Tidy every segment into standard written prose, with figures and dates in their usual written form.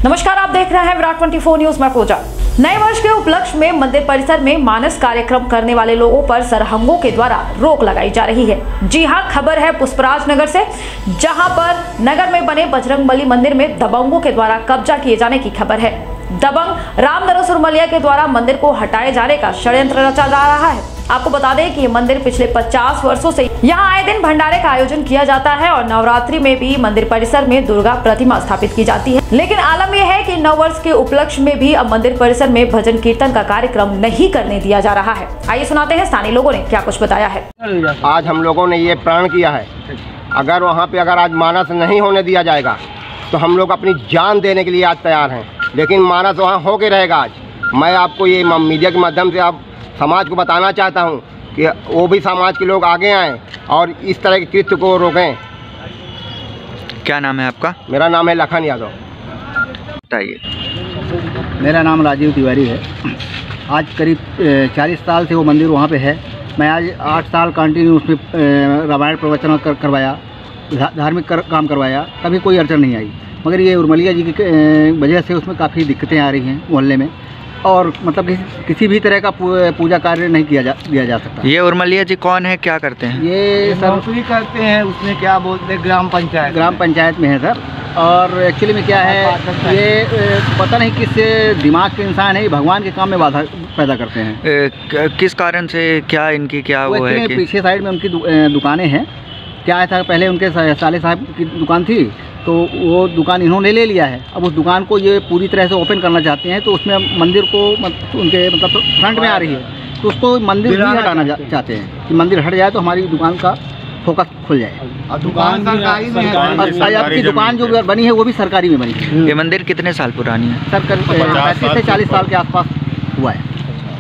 नमस्कार, आप देख रहे हैं विराट 24 न्यूज में पूजा। नए वर्ष के उपलक्ष्य में मंदिर परिसर में मानस कार्यक्रम करने वाले लोगों पर सरहंगों के द्वारा रोक लगाई जा रही है। जी हां, खबर है पुष्पराज नगर से, जहां पर नगर में बने बजरंगबली मंदिर में दबंगों के द्वारा कब्जा किए जाने की खबर है। दबंग रामनरेश उर्मलिया के द्वारा मंदिर को हटाए जाने का षड्यंत्र रचा जा रहा है। आपको बता दें कि ये मंदिर पिछले 50 वर्षों से यहाँ आए दिन भंडारे का आयोजन किया जाता है और नवरात्रि में भी मंदिर परिसर में दुर्गा प्रतिमा स्थापित की जाती है। लेकिन आलम यह है कि नव वर्ष के उपलक्ष्य में भी अब मंदिर परिसर में भजन कीर्तन का कार्यक्रम नहीं करने दिया जा रहा है। आइए सुनाते हैं स्थानीय लोगों ने क्या कुछ बताया है। आज हम लोगों ने ये प्रण किया है, अगर वहाँ पे अगर आज मानस नहीं होने दिया जाएगा तो हम लोग अपनी जान देने के लिए आज तैयार हैं। लेकिन मानस वहाँ होके रहेगा। आज मैं आपको ये मीडिया के माध्यम से आप समाज को बताना चाहता हूँ कि वो भी समाज के लोग आगे आएँ और इस तरह के कृत्य को रोकें। क्या नाम है आपका? मेरा नाम है लखन यादव। बताइए। मेरा नाम राजीव तिवारी है। आज करीब 40 साल से वो मंदिर वहाँ पे है। मैं आज 8 साल कंटिन्यू उसमें रामायण प्रवचन करवाया, धार्मिक काम करवाया, कभी कोई अड़चन नहीं आई। मगर ये उर्मलिया जी की वजह से उसमें काफ़ी दिक्कतें आ रही हैं मोहल्ले में, और मतलब किसी भी तरह का पूजा कार्य नहीं किया जा सकता। ये उर्मलिया जी कौन है, क्या करते हैं? ये नौकरी करते हैं, उसमें क्या बोलते हैं, ग्राम पंचायत में है सर। और एक्चुअली में क्या है, ये पता नहीं किस दिमाग के इंसान है, भगवान के काम में बाधा पैदा करते हैं। किस कारण से, क्या इनकी क्या वो है कि पीछे साइड में उनकी दुकानें हैं। क्या था, पहले उनके साले साहब की दुकान थी, तो वो दुकान इन्होंने ले लिया है। अब उस दुकान को ये पूरी तरह से ओपन करना चाहते हैं, तो उसमें मंदिर को उनके मतलब फ्रंट में आ रही है, तो उसको मंदिर भी हटाना चाहते हैं कि मंदिर हट जाए तो हमारी दुकान का फोकस खुल जाए। और दुकान सरकारी में है। आपकी दुकान जो बनी है वो भी सरकारी में बनी है। ये मंदिर कितने साल पुरानी है? सर 35 से 40 साल के आसपास हुआ है।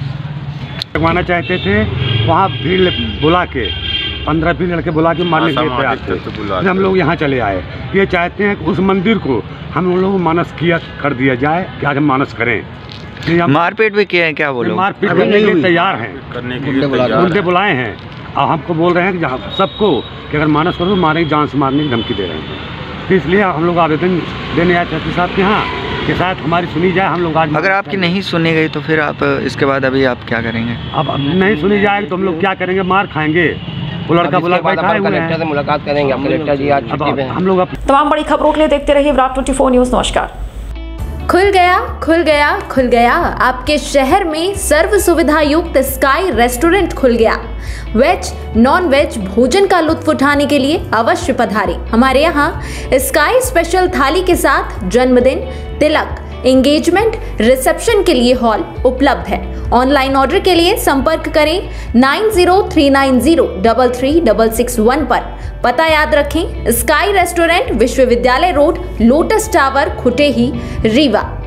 लगवाना चाहते थे, वहाँ भीड़ बुला के 15-20 लड़के बुला के मारने के लिए तैयार थे। हम लोग यहाँ चले आए। ये चाहते हैं कि उस मंदिर को हम लोग मानस किया कर दिया जाए कि आज हम मानस करें। मारपीट भी किए हैं क्या वो लोग? मारपीट करने के लिए तैयार हैं, गुंडे बुलाए हैं और हमको बोल रहे हैं कि सबको कि अगर मानस करो तो मारेंगे, जान से मारने की धमकी दे रहे हैं। तो इसलिए हम लोग आवेदन देने आए थे साहब के यहाँ कि शायद हमारी सुनी जाए। हम लोग आज अगर आपकी नहीं सुनी गई तो फिर आप इसके बाद अभी आप क्या करेंगे? अब नहीं सुनी जाएगी तो हम लोग क्या करेंगे, मार खाएंगे। वो लड़का बुला कलेक्टर से मुलाकात करेंगे। कलेक्टर जी आज छुट्टी पे हैं। हम लोग तमाम बड़ी खबरों के लिए देखते रहिए विराट 24 न्यूज। नमस्कार। खुल गया खुल गया खुल गया, आपके शहर में सर्व सुविधा युक्त स्काई रेस्टोरेंट खुल गया। वेज नॉन वेज भोजन का लुत्फ उठाने के लिए अवश्य पधारें। हमारे यहाँ स्काई स्पेशल थाली के साथ जन्मदिन, तिलक, एंगेजमेंट, रिसेप्शन के लिए हॉल उपलब्ध है। ऑनलाइन ऑर्डर के लिए संपर्क करें 9039033661 पर। पता याद रखें, स्काई रेस्टोरेंट, विश्वविद्यालय road, lotus tower, Khutehi, Rewa.